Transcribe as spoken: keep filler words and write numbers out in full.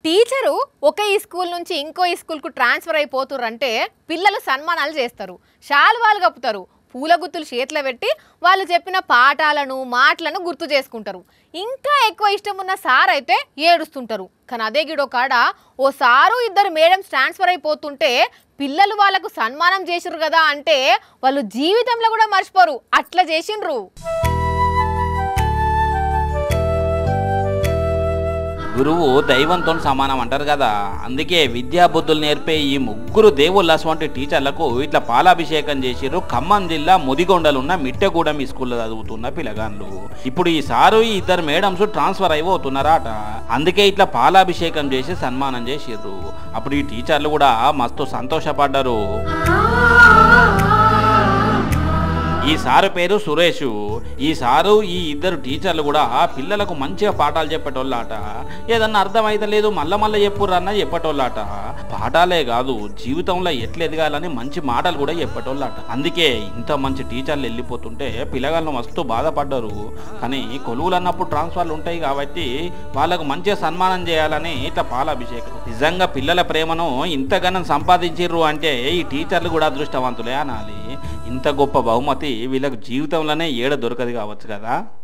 Teacher ఒక ఈ school నుంచి ఇంకో ఈ స్కూల్కు ట్రాన్స్ఫర్ అయిపోతుర్రంటే పిల్లలు సన్మానాలు చేస్తారు, శాలువాలు కప్పుతారు, పూల గుత్తులు చేతిలో పెట్టి వాళ్ళు చెప్పిన పాఠాలను మాటలను గుర్తు చేసుకుంటారు. ఇంకా ఎక్కువ ఇష్టం ఉన్న సార్ అయితే ఏడుస్తుంటారు. కానీ అదే గిడో కాడ ఓ సారు ఇద్దరు మేడమ్స్ ట్రాన్స్ఫర్ అయిపోతుంటే పిల్లలు వాళ్ళకు సన్మానం చేసిర్రు కదా అంటే వాళ్ళు జీవితంలో కూడా మర్చిపోరు, అట్లా చేసిండ్రు. గురువు దైవంతో సమానం అంటారు కదా, అందుకే విద్యా బుద్ధులు నేర్పే ఈ ముగ్గురు దేవుళ్ళ వంటి టీచర్లకు ఇట్లా పాలాభిషేకం చేసిర్రు ఖమ్మం జిల్లా ముదిగొండలు ఉన్న మిట్టగూడెం ఈ స్కూల్లో చదువుతున్న పిల్లగాన్లు. ఇప్పుడు ఈ సారు ఈ ఇద్దరు మేడమ్స్ ట్రాన్స్ఫర్ అయిపోతున్నారట, అందుకే ఇట్లా పాలాభిషేకం చేసి సన్మానం చేసిర్రు. అప్పుడు ఈ టీచర్లు కూడా మస్తు సంతోషపడ్డారు. ఈ సారు పేరు సురేష్. ఈ సారు ఈ ఇద్దరు టీచర్లు కూడా పిల్లలకు మంచిగా పాఠాలు చెప్పేటోళ్ళాట. ఏదన్నా అర్థమైతే లేదు మళ్ళా మళ్ళీ చెప్పుర్రన్న చెప్పేటోళ్ళాట. పాఠాలే కాదు జీవితంలో ఎట్లా ఎదగాలని మంచి మాటలు కూడా చెప్పేటోళ్ళాట. అందుకే ఇంత మంచి టీచర్లు వెళ్ళిపోతుంటే పిల్లగాళ్ళు మస్తు బాధపడ్డారు. కానీ కొలువులు అన్నప్పుడు ట్రాన్స్ఫర్లు ఉంటాయి కాబట్టి వాళ్ళకు మంచిగా సన్మానం చేయాలని ఇట్లా పాలాభిషేకం. నిజంగా పిల్లల ప్రేమను ఇంతగానో సంపాదించిర్రు అంటే ఈ టీచర్లు కూడా అదృష్టవంతులే అనాలి. ఇంత గొప్ప బహుమతి వీళ్ళకు జీవితంలోనే ఏడ దొరకదు కావచ్చు కదా.